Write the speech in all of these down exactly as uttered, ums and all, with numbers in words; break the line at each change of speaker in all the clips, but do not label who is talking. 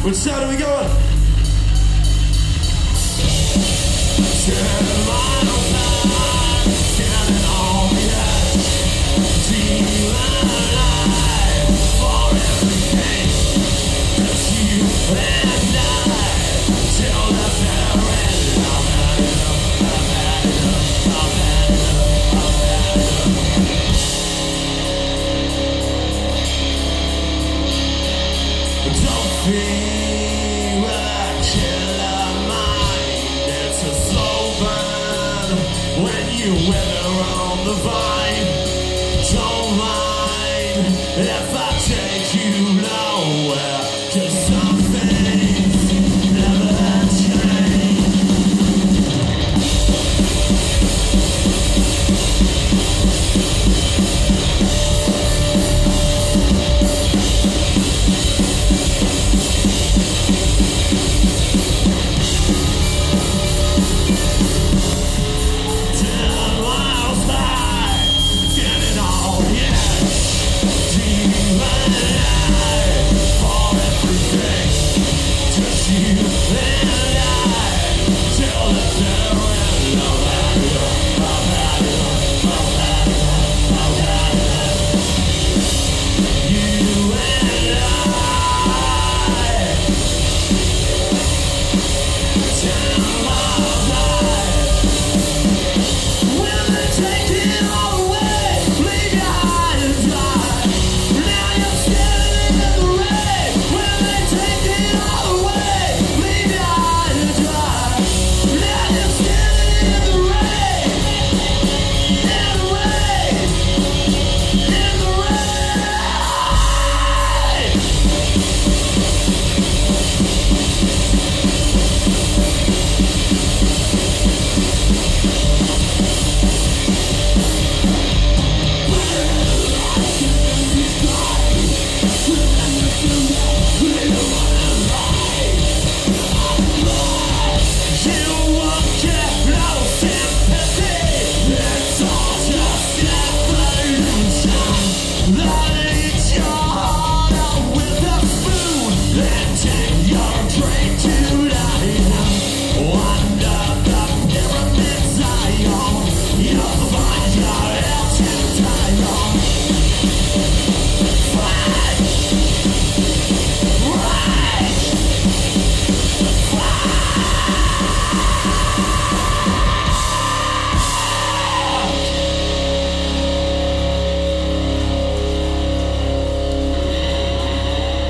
Which side are we going? Ten miles high, standing on the edge, feeling alive for everything. Just you and I, till the bitter end. I've had enough, I've had enough, I've had enough, I've had enough. Don't feel like killer mind. It's a slow burn when you wither on the vine. Don't mind if I take you nowhere, 'cause some things never change.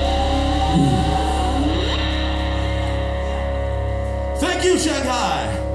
Thank you, Shanghai!